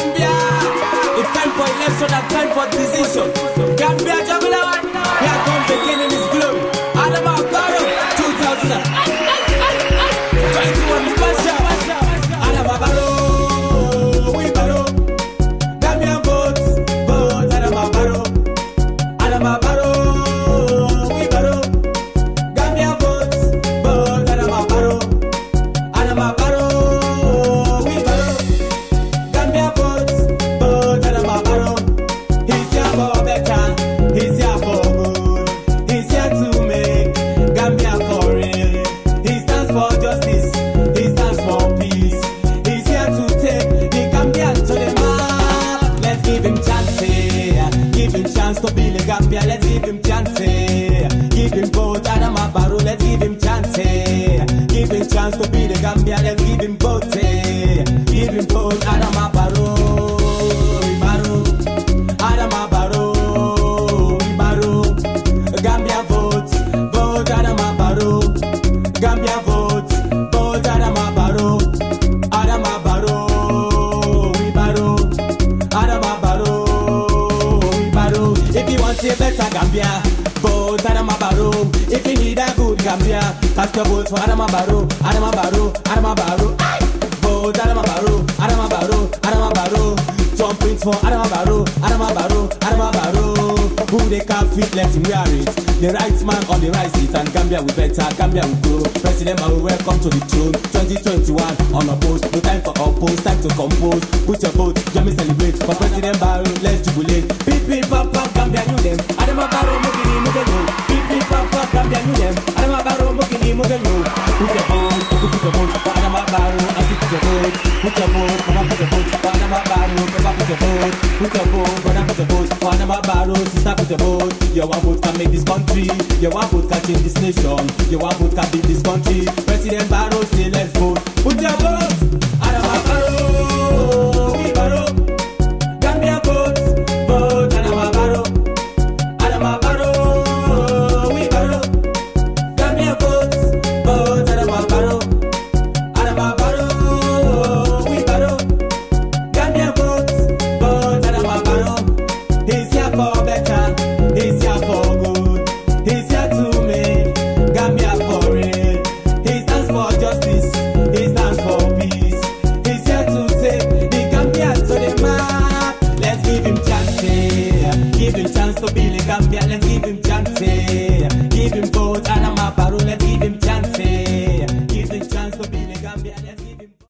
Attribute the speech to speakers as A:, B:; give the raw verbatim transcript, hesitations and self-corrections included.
A: Gambia. It's time for election and time for decision. Gambia, Jamila, here comes the king in his glory. Adama Barrow, two thousand twenty-one special. Adama Barrow, we Barrow. Gambia votes, vote Adama Barrow. Adama Barrow, we Barrow. Gambia votes, vote Adama Barrow. Adama Barrow, we Barrow. Gambia votes, vote Adama Barrow. He's here for better, he's here for good. He's here to make Gambia for real. He stands for justice, he stands for peace. He's here to take the Gambia to the map. Let's give him chance, eh. Give him chance to be the Gambia. Let's give him chance, eh. Give him vote Adama Barrow. Let's give him chance, eh. Give him chance to be the Gambia. Let's give him vote, eh. Give him vote Adama Barrow. Barrow, Adama Barrow, Barrow. Gambia vote, vote Adama Barrow. Gambia vote, vote Adama Barrow. Adama Barrow, we Barrow. Adama Barrow, we Barrow. If you want a better Gambia, vote Adama Barrow. If you need a good Gambia, cast your vote for Adama Barrow. Adama Barrow, Adama Barrow. Aye. Vote Adama Barrow, Adama Barrow, Adama Barrow. Jump it for Adama Barrow, Adama Barrow, Adama Barrow. Who they can't fit, let him wear it. The right man on the right seat, and Gambia will better, Gambia will grow. President Barrow, welcome to the throne. twenty twenty-one on a post, no time for oppose, time to compose. Put your vote, let me celebrate. For President Barrow, let's jubilate. Beep beep papa, Gambia knew them. Adama Barrow, Mugini Mugeno. Beep beep papa, Gambia knew them. Adama Barrow, Mugini Mugeno. Put your vote, put your vote for Adama Barrow. I see put your vote, put your vote, put your vote for Adama Barrow. Put your vote, put your vote, brother, put your vote for Adama Barrow. Sister, put your vote. Your one vote can make this country. Your one vote can change this nation. Your one vote can build this country. President Barrow say let's vote. Put your vote, Adama Barrow.